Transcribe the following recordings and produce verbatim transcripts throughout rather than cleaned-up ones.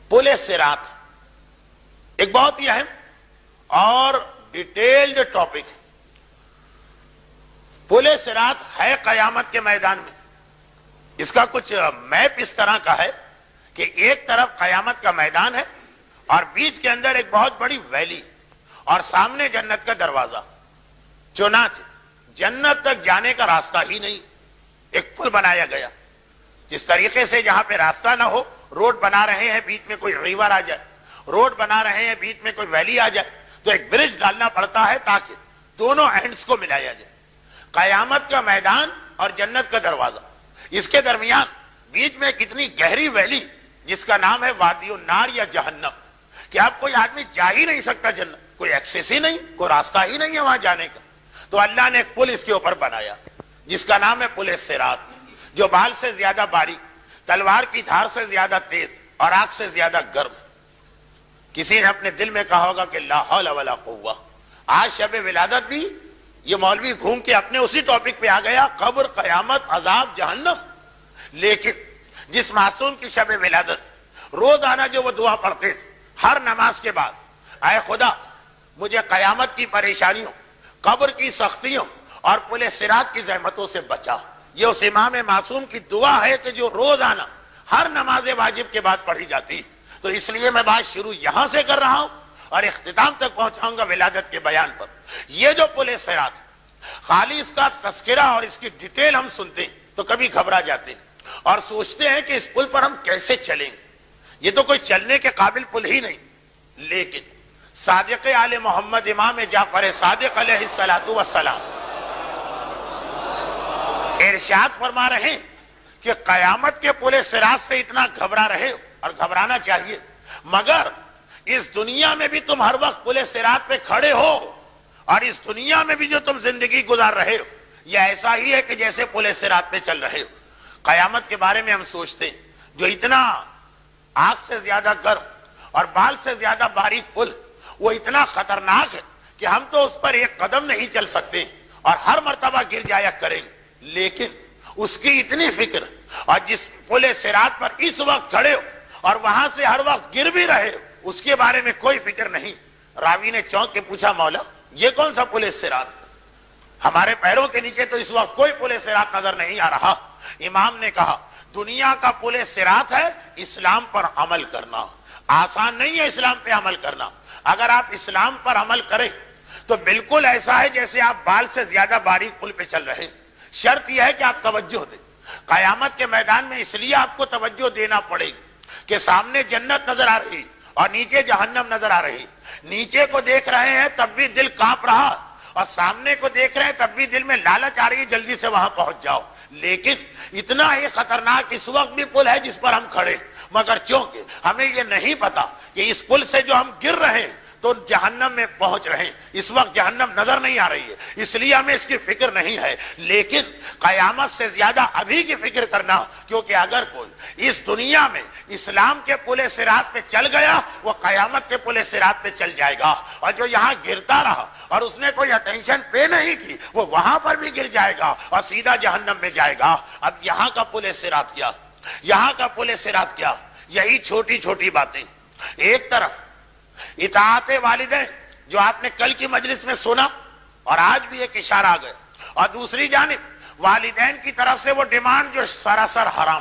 پل صراط ایک بہت ہی اہم اور ڈیٹیلڈ ٹاپک ہے. پل صراط ہے قیامت کے میدان میں. اس کا کچھ میپ اس طرح کا ہے کہ ایک طرف قیامت کا میدان ہے اور بیچ کے اندر ایک بہت بڑی ویلی اور سامنے جنت کا دروازہ. چنانچہ جنت تک جانے کا راستہ ہی نہیں، ایک پل بنایا گیا. جس طریقے سے جہاں پہ راستہ نہ ہو، روڈ بنا رہے ہیں، بیچ میں کوئی ریور آ جائے، روڈ بنا رہے ہیں، بیچ میں کوئی ویلی آ جائے، تو ایک برج ڈالنا پڑتا ہے تاکہ دونوں اینڈز کو ملایا جائے. قیامت کا میدان اور جنت کا دروازہ، اس کے درمیان بیچ میں کتنی گہری ویلی جس کا نام ہے وادی النار یا جہنم، کہ اب کوئی آدمی جا ہی نہیں سکتا جنت، کوئی ایکسیس ہی نہیں، کوئی راستہ ہی نہیں ہے وہاں جانے کا. تو اللہ نے ایک پل اس کے اوپر بنایا جس کا نام ہے پل صراط، جو بال سے زیادہ باریک، تلوار کی دھار سے زیادہ تیز اور آگ سے زیادہ گرم. کسی نے اپنے دل میں کہا ہوگا کہ لا حول ولا قوہ. آج شب ولادت بھی یہ مولوی گھوم کے اپنے اسی ٹاپک پہ آ گیا، قبر، قیامت، عذاب، جہنم. لیکن جس معصوم کی شب ولادت روزانہ جو وہ دعا پڑھتے تھے ہر نماز کے بعد، اے خدا مجھے قیامت کی پریشانیوں، قبر کی سختیوں اور پل صراط کی زحمتوں سے بچا. یہ اس امام معصوم کی دعا ہے کہ جو روزانہ ہر نماز واجب کے بعد پڑھی جاتی. تو اس لیے میں بات شروع یہاں سے کر رہا ہوں اور اختتام تک پہنچاؤں گا ولادت کے بیان پر. یہ جو پل صراط، خالی اس کا تذکرہ اور اس کی ڈیٹیل ہم سنتے ہیں تو کبھی گھبرا جاتے ہیں اور سوچتے ہیں کہ اس پل پر ہم کیسے چلیں گے، یہ تو کوئی چلنے کے قابل پل ہی نہیں. لیکن صادق آل محمد امام جعفر صادق علیہ الصلوۃ والسلام ارشاد فرما رہے ہیں کہ قیامت کے پل صراط سے اتنا گھبرا رہے ہو، اور گھبرانا چاہیے، مگر اس دنیا میں بھی تم ہر وقت پل صراط پہ کھڑے ہو، اور اس دنیا میں بھی جو تم زندگی گزار رہے ہو یہ ایسا ہی ہے کہ جیسے پل صراط پہ چل رہے ہو. قیامت کے بارے میں ہم سوچتے ہیں جو اتنا آگ سے زیادہ گرم اور بال سے زیادہ باریک پل، وہ اتنا خطرناک ہے کہ ہم تو اس پر ایک قدم نہیں چل سکتے اور ہر مرتبہ گر جایا کریں. لیکن اس کی اتنی فکر، اور جس پل صراط پر اس وقت کھڑے ہو اور وہاں سے ہر وقت گر بھی رہے ہو، اس کے بارے میں کوئی فکر نہیں. راوی نے چونک کے پوچھا، مولا یہ کون سا پل صراط؟ ہمارے پیروں کے نیچے تو اس وقت کوئی پل صراط نظر نہیں آ رہا. امام نے کہا دنیا کا پل صراط ہے اسلام پر عمل کرنا. آسان نہیں ہے اسلام پہ عمل کرنا. اگر آپ اسلام پر عمل کریں تو بالکل ایسا ہے جیسے آپ بال سے زیادہ باریک پل پہ چل رہے ہیں. شرط یہ ہے کہ آپ توجہ دیں. قیامت کے میدان میں اس لیے آپ کو توجہ دینا پڑے گی کہ سامنے جنت نظر آ رہی اور نیچے جہنم نظر آ رہی. نیچے کو دیکھ رہے ہیں تب بھی دل کانپ رہا، اور سامنے کو دیکھ رہے ہیں تب بھی دل میں لالچ آ رہی ہے جلدی سے وہاں پہنچ جاؤ. لیکن اتنا ہی خطرناک اس وقت بھی پل ہے جس پر ہم کھڑے، مگر چونکہ ہمیں یہ نہیں پتا کہ اس پل سے جو ہم گر رہے ہیں تو جہنم میں پہنچ رہے ہیں. اس وقت جہنم نظر نہیں آ رہی ہے اس لیے ہمیں اس کی فکر نہیں ہے. لیکن قیامت سے زیادہ ابھی کی فکر کرنا، کیونکہ اگر کوئی اس دنیا میں اسلام کے پل صراط پہ چل گیا وہ قیامت کے پل صراط پہ چل جائے گا، اور جو یہاں گرتا رہا اور اس نے کوئی اٹینشن پے نہیں کی وہ وہاں پر بھی گر جائے گا اور سیدھا جہنم میں جائے گا. اب یہاں کا پل صراط کیا، یہاں کا پل صراط کیا؟ یہی چھوٹی چھوٹی باتیں. ایک طرف اطاعت والدین جو آپ نے کل کی مجلس میں سنا اور آج بھی ایک اشارہ آ گیا، اور دوسری جانب والدین کی طرف سے وہ ڈیمانڈ جو سراسر حرام.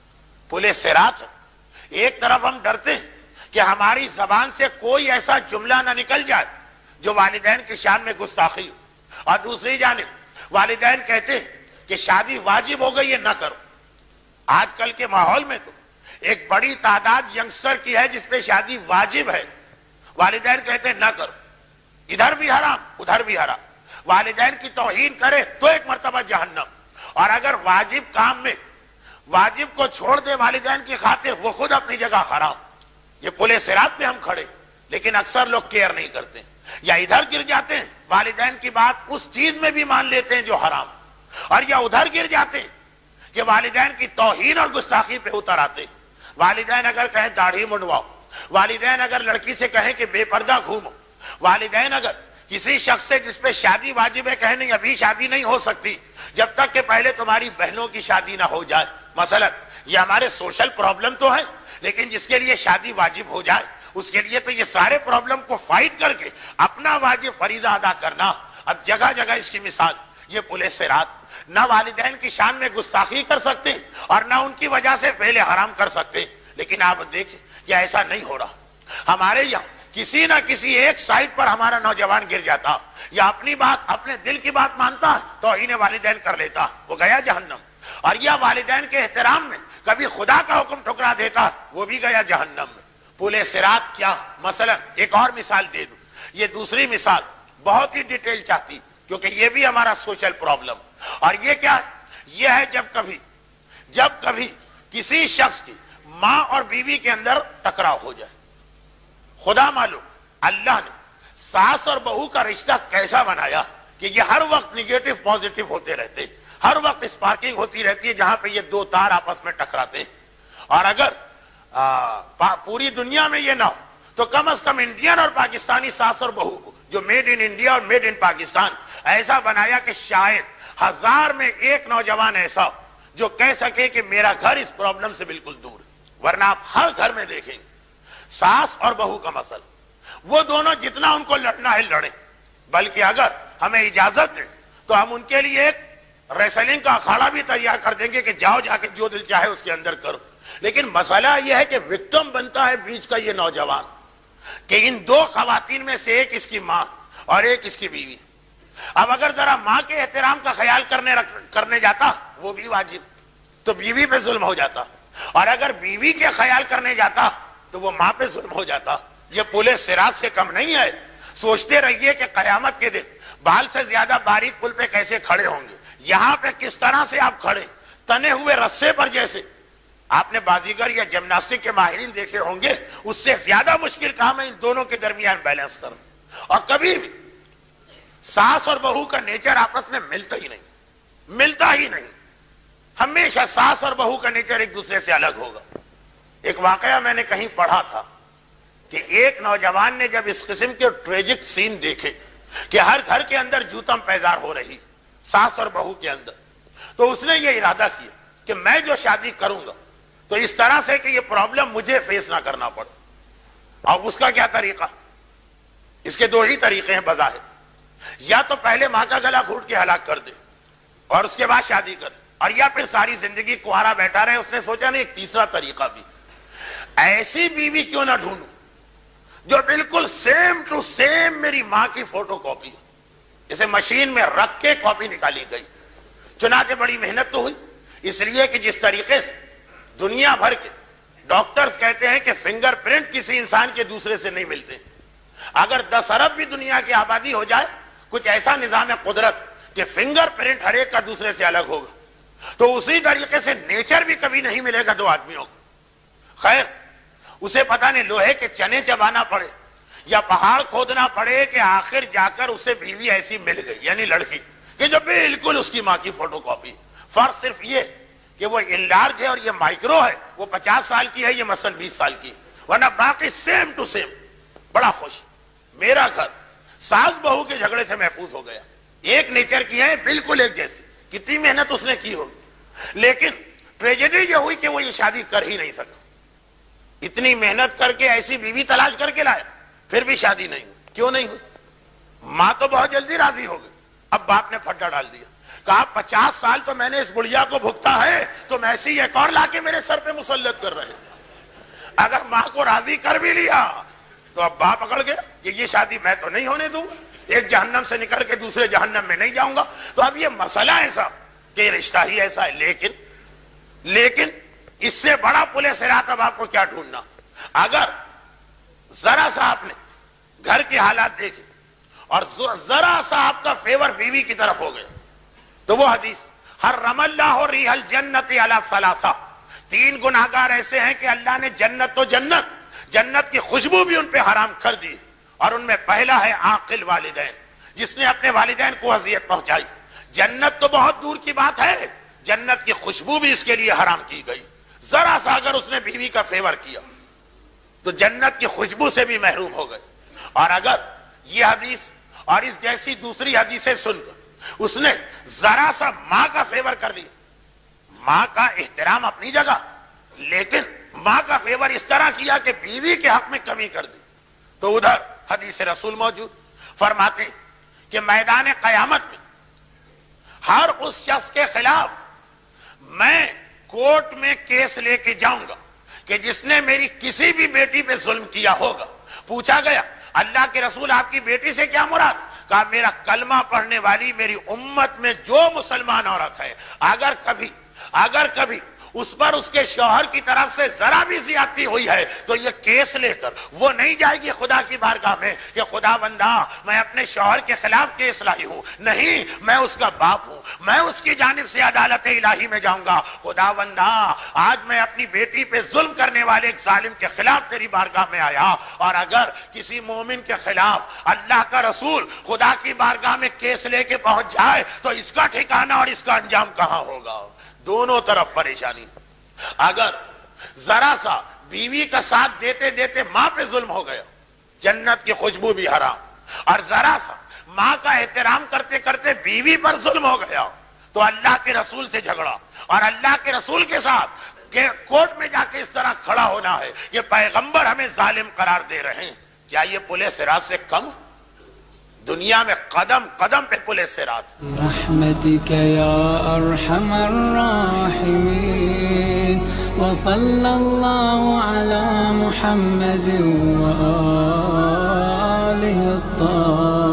پل صراط ہے. ایک طرف ہم ڈرتے ہیں کہ ہماری زبان سے کوئی ایسا جملہ نہ نکل جائے جو والدین کی شان میں گستاخی ہو، اور دوسری جانب والدین کہتے ہیں کہ شادی واجب ہو گئی ہے نہ کرو. آج کل کے ماحول میں تو ایک بڑی تعداد ینگسٹر کی ہے جس پہ شادی واجب ہے، والدین کہتے ہیں نہ کرو. ادھر بھی حرام ادھر بھی حرام. والدین کی توہین کرے تو ایک مرتبہ جہنم، اور اگر واجب کام میں واجب کو چھوڑ دے والدین کی خاطر وہ خود اپنی جگہ حرام. یہ پل صراط پہ ہم کھڑے لیکن اکثر لوگ کیئر نہیں کرتے، یا ادھر گر جاتے ہیں والدین کی بات اس چیز میں بھی مان لیتے ہیں جو حرام، اور یا ادھر گر جاتے ہیں کہ والدین کی توہین اور گستاخی پہ اتر آتے. والدین اگر کہیں داڑھی منڈواؤ، والدین اگر لڑکی سے کہیں کہ بے پردہ گھومو، والدین اگر کسی شخص سے جس پہ شادی واجب ہے کہیں نہیں ابھی شادی نہیں ہو سکتی جب تک کہ پہلے تمہاری بہنوں کی شادی نہ ہو جائے، مثلا یہ ہمارے سوشل پرابلم تو ہے، لیکن جس کے لیے شادی واجب ہو جائے اس کے لیے تو یہ سارے پرابلم کو فائٹ کر کے اپنا واجب فریضہ ادا کرنا. اب جگہ جگہ اس کی مثال یہ پولیس صراط نہ والدین کی شان میں گستاخی کر سکتے اور نہ ان کی وجہ سے فعل حرام کر سکتے، لیکن آپ دیکھیں کہ ایسا نہیں ہو رہا. ہمارے یہاں کسی نہ کسی ایک سائٹ پر ہمارا نوجوان گر جاتا یا اپنی بات اپنے دل کی بات مانتا ہے تو توہین والدین کر لیتا، وہ گیا جہنم. اور یا والدین کے احترام میں کبھی خدا کا حکم ٹھکرا دیتا، وہ بھی گیا جہنم میں. پولیس صراط کیا؟ مثلا ایک اور مثال دے دوں. یہ دوسری مثال بہت ہی ڈیٹیل چاہتی کیونکہ یہ بھی ہمارا سوشل پرابلم. اور یہ کیا ہے؟ یہ ہے جب کبھی جب کبھی کسی شخص کی ماں اور بیوی کے اندر ٹکراؤ ہو جائے. خدا معلوم اللہ نے ساس اور بہو کا رشتہ کیسا بنایا کہ یہ ہر وقت نگیٹو پازیٹو ہوتے رہتے، ہر وقت اسپارکنگ ہوتی رہتی ہے جہاں پہ یہ دو تار آپس میں ٹکراتے. اور اگر آ, پوری دنیا میں یہ نہ ہو تو کم از کم انڈین اور پاکستانی ساس اور بہو کو جو میڈ ان انڈیا اور میڈ ان پاکستان ایسا بنایا کہ شاید ہزار میں ایک نوجوان ایسا ہو جو کہہ سکے کہ میرا گھر اس پرابلم سے بالکل دور ہے. ورنہ آپ ہر گھر میں دیکھیں گے ساس اور بہو کا مسئلہ، وہ دونوں جتنا ان کو لڑنا ہے لڑیں، بلکہ اگر ہمیں اجازت دیں تو ہم ان کے لیے ایک ریسلنگ کا اکھاڑا بھی تیار کر دیں گے کہ جاؤ جا کے جو دل چاہے اس کے اندر کرو. لیکن مسئلہ یہ ہے کہ وکٹم بنتا ہے بیچ کا یہ نوجوان کہ ان دو خواتین میں سے ایک اس کی ماں اور ایک اس کی بیوی. اب اگر ذرا ماں کے احترام کا خیال کرنے کرنے جاتا وہ بھی واجب تو بیوی پہ ظلم ہو جاتا، اور اگر بیوی کے خیال کرنے جاتا تو وہ ماں پہ ظلم ہو جاتا. یہ پولیس صراط سے کم نہیں ہے. سوچتے رہیے کہ قیامت کے دن بال سے زیادہ باریک پل پہ کیسے کھڑے ہوں گے. یہاں پہ کس طرح سے آپ کھڑے تنے ہوئے رسے پر، جیسے آپ نے بازیگر یا جمناسٹک کے ماہرین دیکھے ہوں گے، اس سے زیادہ مشکل کام ہے ان دونوں کے درمیان بیلنس کرنا. اور کبھی بھی ساس اور بہو کا نیچر آپس میں ملتا ہی نہیں، ملتا ہی نہیں. ہمیشہ ساس اور بہو کا نیچر ایک دوسرے سے الگ ہوگا. ایک واقعہ میں نے کہیں پڑھا تھا کہ ایک نوجوان نے جب اس قسم کے ٹریجک سین دیکھے کہ ہر گھر کے اندر جوتم پیدار ہو رہی ساس اور بہو کے اندر، تو اس نے یہ ارادہ کیا کہ میں جو شادی کروں گا تو اس طرح سے کہ یہ پرابلم مجھے فیس نہ کرنا پڑے. اور اس کا کیا طریقہ؟ اس کے دو ہی طریقے ہیں بظاہر. یا تو پہلے ماں کا گلا گھونٹ کے ہلاک کر دے اور اس کے بعد شادی کر، اور یا پھر ساری زندگی کنوارا بیٹھا رہے. اس نے سوچا نہیں ایک تیسرا طریقہ بھی، ایسی بیوی کیوں نہ ڈھونڈوں جو بالکل سیم ٹو سیم میری ماں کی فوٹو کاپی ہو. اسے مشین میں رکھ کے کاپی نکالی گئی. چنانچہ بڑی محنت تو ہوئی، اس لیے کہ جس طریقے سے دنیا بھر کے ڈاکٹرز کہتے ہیں کہ فنگر پرنٹ کسی انسان کے دوسرے سے نہیں ملتے، اگر دس ارب بھی دنیا کی آبادی ہو جائے کچھ ایسا نظام قدرت کہ فنگر پرنٹ ہر ایک کا دوسرے سے الگ ہوگا، تو اسی طریقے سے نیچر بھی کبھی نہیں ملے گا دو آدمیوں کو. خیر اسے پتہ نہیں لوہے کے چنے چبانا پڑے یا پہاڑ کھودنا پڑے کہ آخر جا کر اسے بیوی ایسی مل گئی، یعنی لڑکی کہ جو بالکل اس کی ماں کی فوٹو کاپی. فرق صرف یہ کہ وہ انلارج ہے اور یہ مائکرو ہے، وہ پچاس سال کی ہے، یہ مثلا بیس سال کی، ورنہ باقی سیم ٹو سیم. بڑا خوش، میرا گھر ساس بہو کے جھگڑے سے محفوظ ہو گیا. ایک نیچر کی ہے بالکل ایک جیسی. کتنی محنت اس نے کی ہوگی، لیکن ٹریجڈی یہ ہوئی کہ وہ یہ شادی کر ہی نہیں سکا. اتنی محنت کر کے ایسی بیوی تلاش کر کے لائے، پھر بھی شادی نہیں ہوئی. کیوں نہیں ہوئی؟ ماں تو بہت جلدی راضی ہو گئی. اب باپ نے پھٹا ڈال دیا، کہا پچاس سال تو میں نے اس بڑھیا کو بھگتا ہے، تم ایسی ایک اور لا کے میرے سر پہ مسلط کر رہے. اگر ماں کو راضی کر بھی لیا تو اب باپ پکڑ گیا کہ یہ شادی میں تو نہیں ہونے دوں گا، ایک جہنم سے نکل کے دوسرے جہنم میں نہیں جاؤں گا. تو اب یہ مسئلہ ایسا کہ یہ رشتہ ہی ایسا ہے. لیکن لیکن اس سے بڑا پولیس صراط اب آپ کو کیا ڈھونڈنا. اگر ذرا سا آپ نے گھر کے حالات دیکھے اور ذرا سا آپ کا فیور بیوی کی طرف ہو گیا تو وہ حدیث حرم اللہ ریح الجنت علی ثلاثہ، تین گناہگار ایسے ہیں کہ اللہ نے جنت تو جنت جنت کی خوشبو بھی ان پہ حرام کر دی. اور ان میں پہلا ہے عاقل والدین، جس نے اپنے والدین کو اذیت پہنچائی. جنت تو بہت دور کی بات ہے، جنت کی خوشبو بھی اس کے لیے حرام کی گئی. ذرا سا اگر اس نے بیوی کا فیور کیا تو جنت کی خوشبو سے بھی محروم ہو گئے. اور اگر یہ حدیث اور اس جیسی دوسری حدیثیں سن کر اس نے ذرا سا ماں کا فیور کر لیا، ماں کا احترام اپنی جگہ، لیکن ماں کا فیور اس طرح کیا کہ بیوی کے حق میں کمی کر دی، تو ادھر حدیث رسول موجود فرماتے ہیں کہ میدان قیامت میں ہر اس شخص کے خلاف میں کورٹ میں کیس لے کے جاؤں گا کہ جس نے میری کسی بھی بیٹی پہ ظلم کیا ہوگا۔ پوچھا گیا اللہ کے رسول آپ کی بیٹی سے کیا مراد؟ کہا میرا کلمہ پڑھنے والی میری امت میں جو مسلمان عورت ہے، اگر کبھی اگر کبھی اس پر اس کے شوہر کی طرف سے ذرا بھی زیادتی ہوئی ہے تو یہ کیس لے کر وہ نہیں جائے گی خدا کی بارگاہ میں کہ خدا بندہ میں اپنے شوہر کے خلاف کیس لائی ہوں، نہیں، میں اس کا باپ ہوں، میں اس کی جانب سے عدالت الہی میں جاؤں گا، خدا بندہ آج میں اپنی بیٹی پہ ظلم کرنے والے ایک ظالم کے خلاف تیری بارگاہ میں آیا، اور اگر کسی مومن کے خلاف اللہ کا رسول خدا کی بارگاہ میں کیس لے کے پہنچ جائے تو اس کا ٹھکانہ اور اس کا انجام کہاں ہوگا؟ دونوں طرف پریشانی۔ اگر ذرا سا بیوی کا ساتھ دیتے دیتے ماں پہ ظلم ہو گیا، جنت کی خوشبو بھی حرام، اور ذرا سا ماں کا احترام کرتے کرتے بیوی پر ظلم ہو گیا تو اللہ کے رسول سے جھگڑا، اور اللہ کے رسول کے ساتھ کہ کورٹ میں جا کے اس طرح کھڑا ہونا ہے، یہ پیغمبر ہمیں ظالم قرار دے رہے ہیں، کیا یہ پلے صراط سے کم؟ دنیا میں قدم قدم پہ پلے صراط۔ رحمتک یا ارحم الراحمین وصلی اللہ علی محمد وآلہ الطاہرین۔